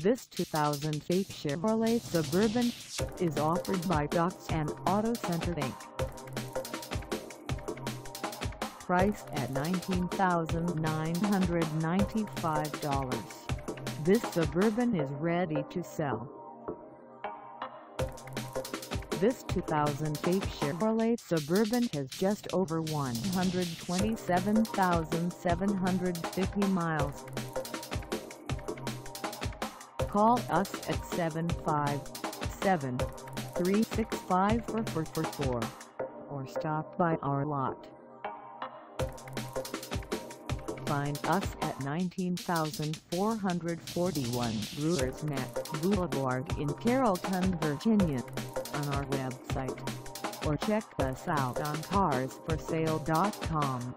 This 2008 Chevrolet Suburban is offered by Dotson Auto Center Inc. Priced at $19,995, this Suburban is ready to sell. This 2008 Chevrolet Suburban has just over 127,750 miles. Call us at 757-365-4444 or stop by our lot. Find us at 19441 Brewers Neck Blvd in Carrollton, Virginia, on our website, or check us out on carsforsale.com.